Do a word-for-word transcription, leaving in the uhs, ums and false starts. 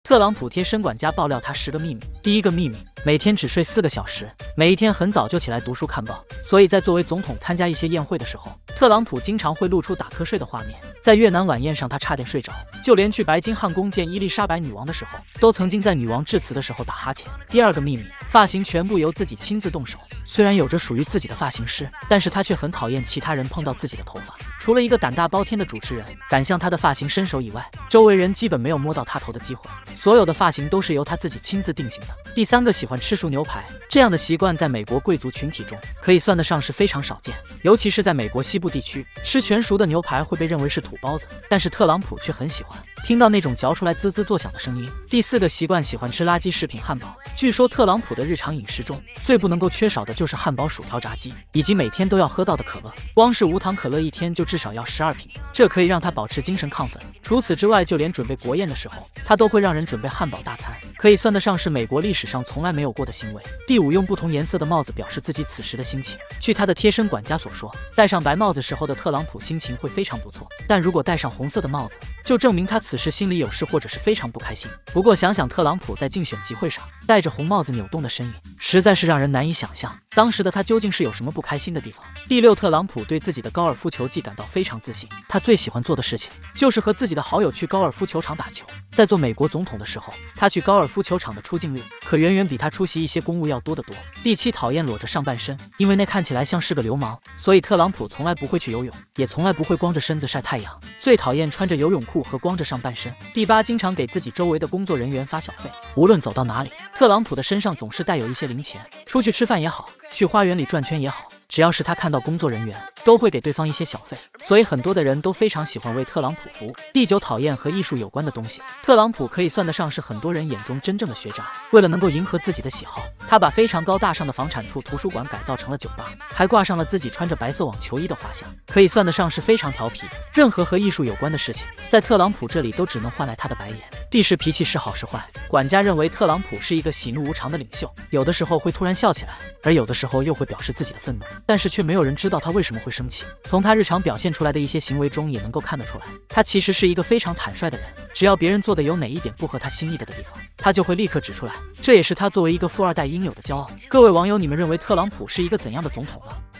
特朗普贴身管家爆料他十个秘密。第一个秘密，每天只睡四个小时，每一天很早就起来读书看报。所以在作为总统参加一些宴会的时候，特朗普经常会露出打瞌睡的画面。在越南晚宴上，他差点睡着，就连去白金汉宫见伊丽莎白女王的时候，都曾经在女王致辞的时候打哈欠。第二个秘密，发型全部由自己亲自动手。虽然有着属于自己的发型师，但是他却很讨厌其他人碰到自己的头发。除了一个胆大包天的主持人敢向他的发型伸手以外，周围人基本没有摸到他头的机会。所有的发型都是由他自己亲自定型的。第三个，喜欢吃熟牛排，这样的习惯在美国贵族群体中可以算得上是非常少见，尤其是在美国西部地区，吃全熟的牛排会被认为是土包子，但是特朗普却很喜欢听到那种嚼出来滋滋作响的声音。第四个习惯，喜欢吃垃圾食品汉堡。据说特朗普的日常饮食中最不能够缺少的就是汉堡、薯条、炸鸡，以及每天都要喝到的可乐。光是无糖可乐一天就至少要十二瓶，这可以让他保持精神亢奋。除此之外，就连准备国宴的时候，他都会让人准备汉堡大餐，可以算得上是美国历史上从来没有过的行为。第五，用不同颜色的帽子表示自己此时的心情。据他的贴身管家所说，戴上白帽子时候的特朗普心情会非常不错，但如果戴上红色的帽子，就证明他此时心里有事或者是非常不开心。不过想想特朗普在竞选集会上戴着红帽子扭动的身影，实在是让人难以想象当时的他究竟是有什么不开心的地方。第六，特朗普对自己的高尔夫球技感到非常自信，他最喜欢做的事情就是和自己的好友去高尔夫球场打球。在做美国总统的时候，他去高尔夫球场的出镜率可远远比他出席一些公务要多得多。第七，讨厌裸着上半身，因为那看起来像是个流氓，所以特朗普从来不会去游泳，也从来不会光着身子晒太阳。最讨厌穿着游泳裤和光着上半身。第八，经常给自己周围的工作人员发小费，无论走到哪里，特朗普的身上总是带有一些零钱，出去吃饭也好，去花园里转圈也好，只要是他看到工作人员，都会给对方一些小费，所以很多的人都非常喜欢为特朗普服务。第九，讨厌和艺术有关的东西。特朗普可以算得上是很多人眼中真正的学渣，为了能够迎合自己的喜好，他把非常高大上的房产处图书馆改造成了酒吧，还挂上了自己穿着白色网球衣的画像，可以算得上是非常调皮。任何和艺术有关的事情，在特朗普这里都只能换来他的白眼。第十，脾气是好是坏。管家认为特朗普是一个喜怒无常的领袖，有的时候会突然笑起来，而有的时候又会表示自己的愤怒，但是却没有人知道他为什么会生气。从他日常表现出来的一些行为中也能够看得出来，他其实是一个非常坦率的人，只要别人做的有哪一点不合他心意的的地方，他就会立刻指出来，这也是他作为一个富二代应有的骄傲。各位网友，你们认为特朗普是一个怎样的总统呢？